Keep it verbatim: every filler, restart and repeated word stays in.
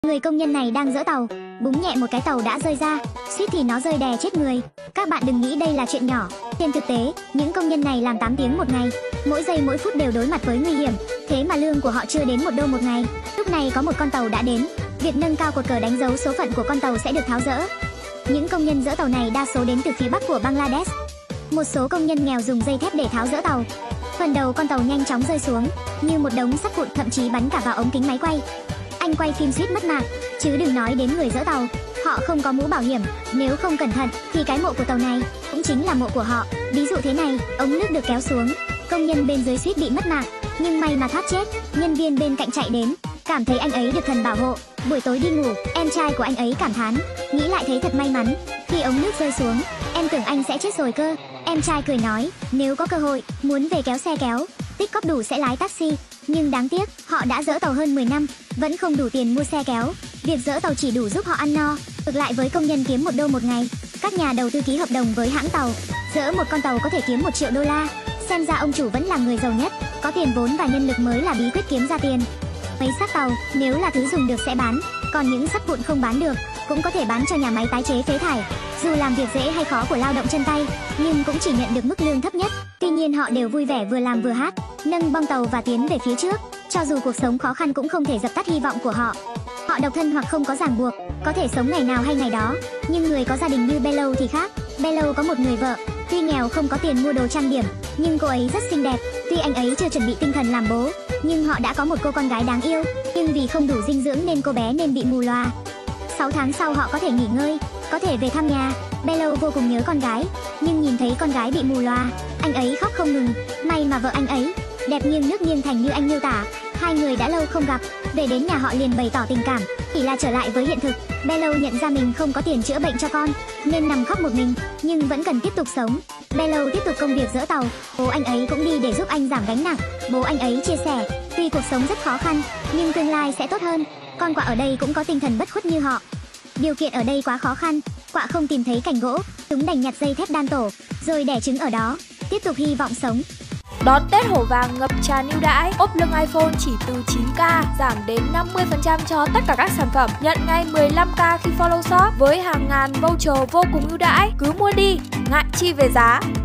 Người công nhân này đang dỡ tàu, búng nhẹ một cái tàu đã rơi ra, suýt thì nó rơi đè chết người. Các bạn đừng nghĩ đây là chuyện nhỏ. Trên thực tế, những công nhân này làm tám tiếng một ngày, mỗi giây mỗi phút đều đối mặt với nguy hiểm. Thế mà lương của họ chưa đến một đô một ngày. Lúc này có một con tàu đã đến. Việc nâng cao cột cờ đánh dấu số phận của con tàu sẽ được tháo dỡ. Những công nhân dỡ tàu này đa số đến từ phía bắc của Bangladesh. Một số công nhân nghèo dùng dây thép để tháo dỡ tàu. Phần đầu con tàu nhanh chóng rơi xuống, như một đống sắt vụn, thậm chí bắn cả vào ống kính máy quay. Anh quay phim suýt mất mạng, chứ đừng nói đến người dỡ tàu. Họ không có mũ bảo hiểm, nếu không cẩn thận thì cái mộ của tàu này cũng chính là mộ của họ. Ví dụ thế này, ống nước được kéo xuống, công nhân bên dưới suýt bị mất mạng, nhưng may mà thoát chết. Nhân viên bên cạnh chạy đến, cảm thấy anh ấy được thần bảo hộ. Buổi tối đi ngủ, em trai của anh ấy cảm thán, nghĩ lại thấy thật may mắn. Khi ống nước rơi xuống, em tưởng anh sẽ chết rồi cơ. Em trai cười nói, nếu có cơ hội, muốn về kéo xe kéo, tích cóp đủ sẽ lái taxi. Nhưng đáng tiếc, họ đã dỡ tàu hơn mười năm, vẫn không đủ tiền mua xe kéo. Việc dỡ tàu chỉ đủ giúp họ ăn no. Ngược lại với công nhân kiếm một đô một ngày, các nhà đầu tư ký hợp đồng với hãng tàu, dỡ một con tàu có thể kiếm một triệu đô la. Xem ra ông chủ vẫn là người giàu nhất. Có tiền vốn và nhân lực mới là bí quyết kiếm ra tiền. Mấy xác tàu, nếu là thứ dùng được sẽ bán, còn những sắt vụn không bán được, cũng có thể bán cho nhà máy tái chế phế thải. Dù làm việc dễ hay khó của lao động chân tay, nhưng cũng chỉ nhận được mức lương thấp nhất. Tuy nhiên họ đều vui vẻ vừa làm vừa hát, nâng bong tàu và tiến về phía trước. Cho dù cuộc sống khó khăn cũng không thể dập tắt hy vọng của họ. Họ độc thân hoặc không có ràng buộc, có thể sống ngày nào hay ngày đó. Nhưng người có gia đình như Bello thì khác. Bello có một người vợ, tuy nghèo không có tiền mua đồ trang điểm, nhưng cô ấy rất xinh đẹp. Tuy anh ấy chưa chuẩn bị tinh thần làm bố, nhưng họ đã có một cô con gái đáng yêu. Nhưng vì không đủ dinh dưỡng nên cô bé nên bị mù lòa. sáu tháng sau họ có thể nghỉ ngơi, có thể về thăm nhà. Bello vô cùng nhớ con gái, nhưng nhìn thấy con gái bị mù lòa, anh ấy khóc không ngừng. May mà vợ anh ấy đẹp nghiêng nước nghiêng thành như anh miêu tả. Hai người đã lâu không gặp, về đến nhà họ liền bày tỏ tình cảm. Chỉ là trở lại với hiện thực, Bello nhận ra mình không có tiền chữa bệnh cho con, nên nằm khóc một mình, nhưng vẫn cần tiếp tục sống. Bello tiếp tục công việc dỡ tàu. Bố anh ấy cũng đi để giúp anh giảm gánh nặng. Bố anh ấy chia sẻ, tuy cuộc sống rất khó khăn, nhưng tương lai sẽ tốt hơn. Con quạ ở đây cũng có tinh thần bất khuất như họ. Điều kiện ở đây quá khó khăn, quạ không tìm thấy cành gỗ, chúng đành nhặt dây thép đan tổ, rồi đẻ trứng ở đó, tiếp tục hy vọng sống. Đón Tết hổ vàng ngập tràn ưu đãi, ốp lưng iPhone chỉ từ chín k, giảm đến năm mươi phần trăm cho tất cả các sản phẩm. Nhận ngay mười lăm k khi follow shop với hàng ngàn voucher vô cùng ưu đãi. Cứ mua đi, ngại chi về giá.